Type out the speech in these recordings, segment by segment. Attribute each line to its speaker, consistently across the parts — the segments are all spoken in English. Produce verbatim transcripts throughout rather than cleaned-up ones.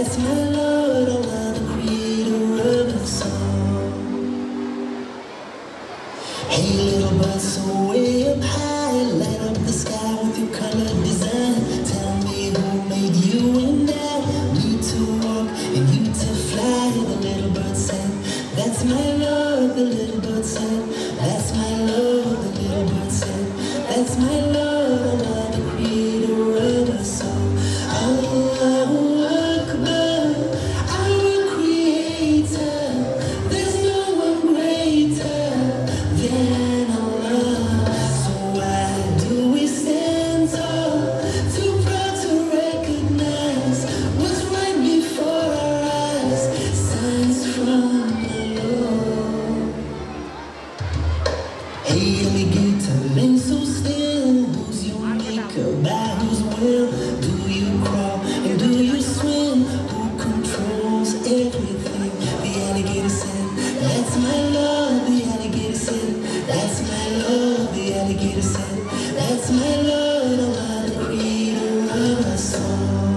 Speaker 1: That's my Lord, Allah, the creator of the song. Hey little bird, so way up high, light up the sky with your color design. Tell me who made you and I, me to walk and you to fly. The little bird said, that's my Lord. The little bird said, that's my Lord. The little bird said, that's my Lord, Allah, the creator of the song. Allahu Akbar, our creator. There's no one greater than Allah. So why do we stand tall, too proud to recognize what's right before our eyes? Signs from the Lord. Hey alligator, laying so still, who's your maker, by whose will do you crawl and do you swim? Who controls everything? The alligator said, that's my Lord. The alligator said, that's my Lord. The alligator said, that's my Lord, Allah, the creator of our song.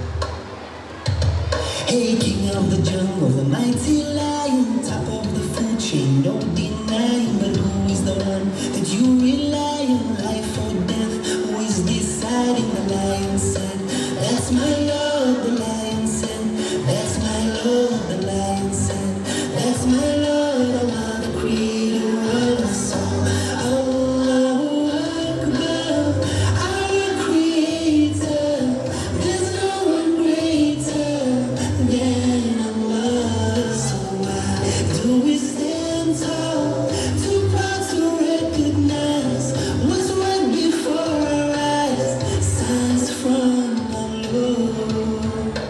Speaker 1: Hey, king of the jungle, the mighty lion, top of the food chain, no denying. But who is the one that you rely on? Life or death, who is deciding? The lion said, that's my Lord. The lion said, that's my Lord. The lion said, that's my Lord, Allah, the creator of the song. Allahu Akbar, our creator. There's no one greater than Allah. So why do we stand tall, too proud to recognize what's right before our eyes? Signs from the Lord.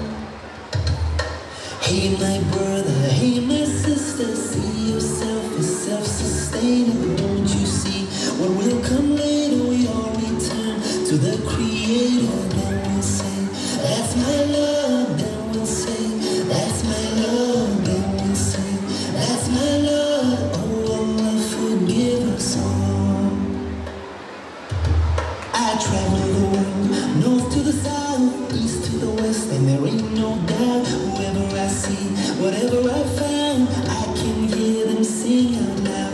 Speaker 1: Hey my brother, hey my sister, see yourself as self-sustaining. Don't you see what will come later? We all return to the Creator. Then we'll say, that's my Lord. Then we'll say, that's my Lord. Then we'll say, that's my Lord. Oh Allah, forgive us all. I travel the world, north to the south, east to the west, and there ain't no doubt. Whoever I see, whatever I found, I can hear them sing out loud.